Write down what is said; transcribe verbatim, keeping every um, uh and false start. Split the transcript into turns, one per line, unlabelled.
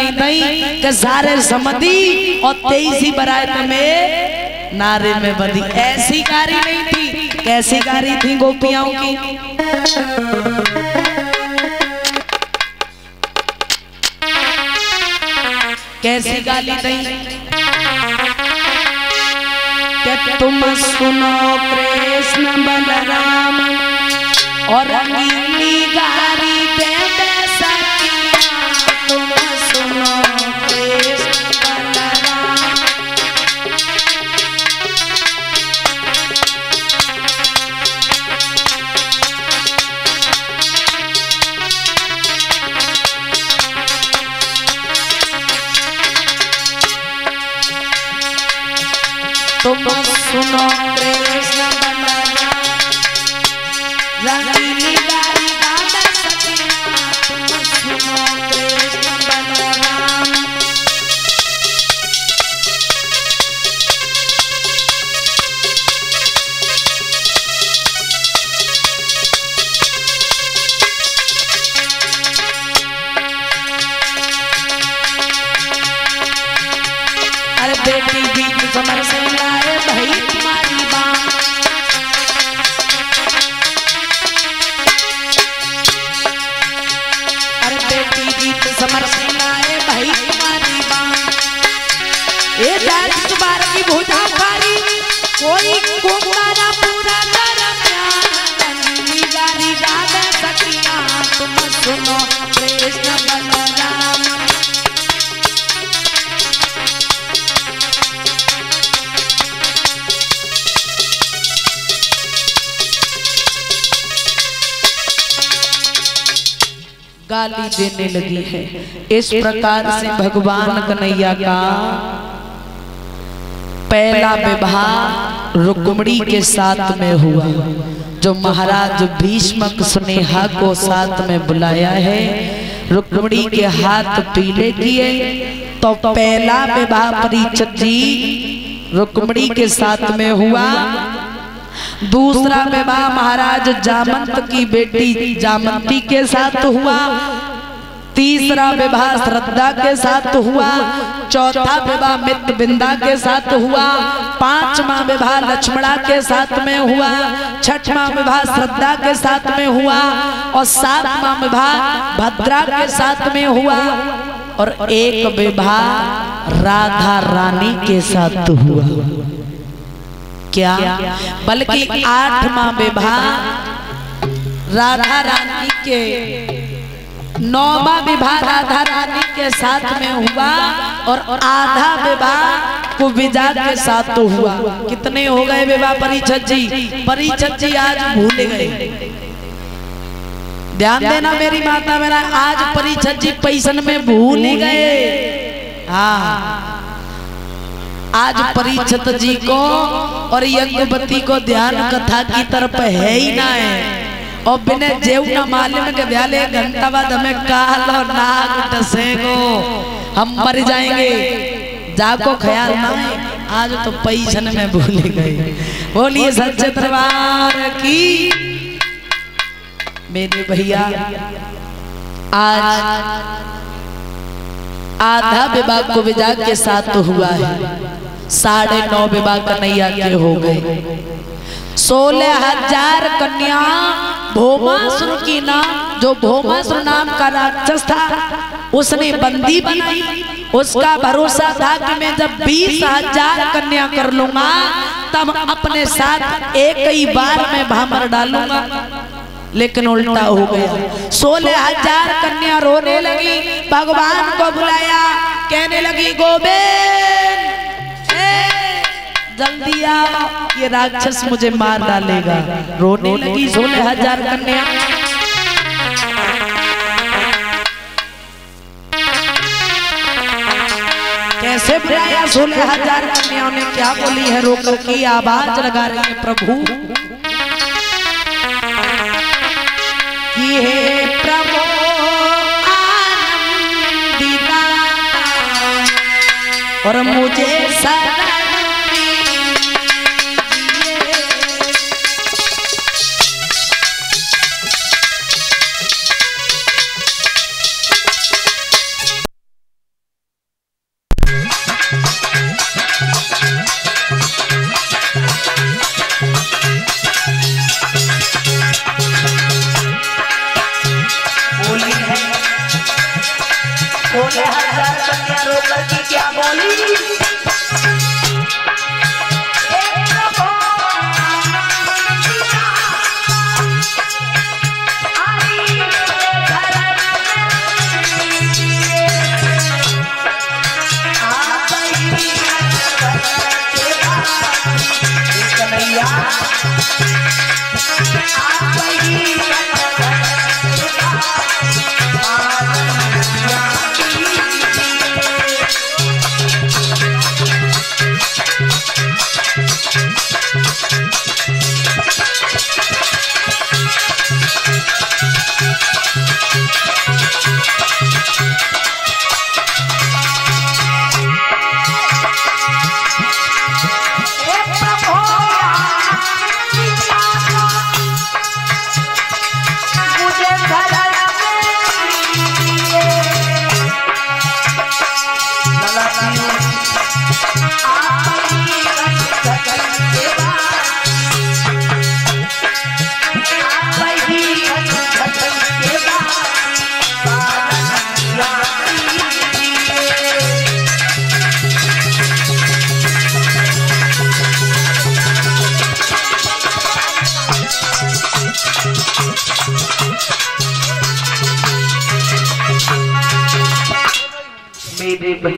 नहीं दई के सारे समधी और तेईसी बरात में नारे में बंधी। ऐसी गारी नहीं थी, कैसी गारी थी गोपियाओं की। कैसी गाली दी कि तुम सुनो कृष्ण बलराम और रंगीली गारी दे दे सखिया। तुम सुनो कृष्ण बलराम तुम सुनो कृष्ण बलराम रंगीली गारी गावे सखिया। तुम सुनो कृष्ण बलराम अरे बेटी गीत समर से लाए भाई तुम्हारी बात। अरे बेटी गीत समर से लाए भाई तुम्हारी बात। ये जात बार की भुजा भारी कोई कोकारा पूरा दरमियान गारी गावे सखिया। तुम सुनो कृष्ण बलराम गाली देने लगी है। इस प्रकार से भगवान कन्हैया का पहला विवाह रुक्मिणी के साथ में हुआ। जो महाराज भीष्मक स्नेहा को साथ में बुलाया है, रुक्मिणी के हाथ पीले किए तो पहला विवाह परीक्षित जी रुक्मिणी के साथ में हुआ। दूसरा विवाह महाराज जामंत की बेटी जामंती के साथ हुआ। तीसरा विवाह श्रद्धा के साथ हुआ। चौथा विवाह मित्रविंदा के साथ हुआ। पांचवा विवाह लक्ष्मणा के साथ में हुआ। छठवां विवाह श्रद्धा के साथ में हुआ और सातवां विवाह भद्रा के साथ में हुआ और एक विवाह राधा रानी के साथ हुआ। क्या बल्कि आठवां विवाह राधा रानी के नौवां विवाह राधा रानी के साथ में हुआ और आधा विवाह कुब्जा के साथ तो हुआ। कितने हो गए विवाह परीक्षित जी? परीक्षित जी आज भूल गए। ध्यान देना मेरी माता मेरा, आज परीक्षित जी पैसन में भूल ही गए। हाँ, आज परीक्षित जी को और यज्ञवती को ध्यान कथा की तरफ है ही ना है। और बिना जेव न मालूम के व्याले घंटा बाद हमें काल और नाग टसेगो, हम मर जाएंगे, जाको ख्याल ना है। आज तो पैसन में भूल गए। बोलिए सच्चे दरबार की। मेरे भैया आज आधा विवाह को विजा के साथ हुआ है। साढ़े नौ विवाह कन्हैया के हो गए। सोलह हजार कन्या भौमासुर की नाम, जो भौमासुर नाम का राक्षस था उसने बंदी बनाई। उसका भरोसा था कि मैं जब बीस हजार कन्या कर लूंगा तब अपने साथ एक ही बार में भामर डालूंगा, लेकिन उल्टा हो गया। सोलह हजार कन्या रोने लगी, भगवान को बुलाया, कहने लगी गोविंद जल्दी आओ, ये राक्षस मुझे मार डालेगा। रोने लगी सोलह हजार कन्या। कैसे बुलाया सोलह हजार कन्याओं ने, क्या बोली है? रोकर की आवाज लगा रही है प्रभु की है प्रभु आनंदिता और मुझे शरण
सोलह हजार कन्या रोकर की क्या बोली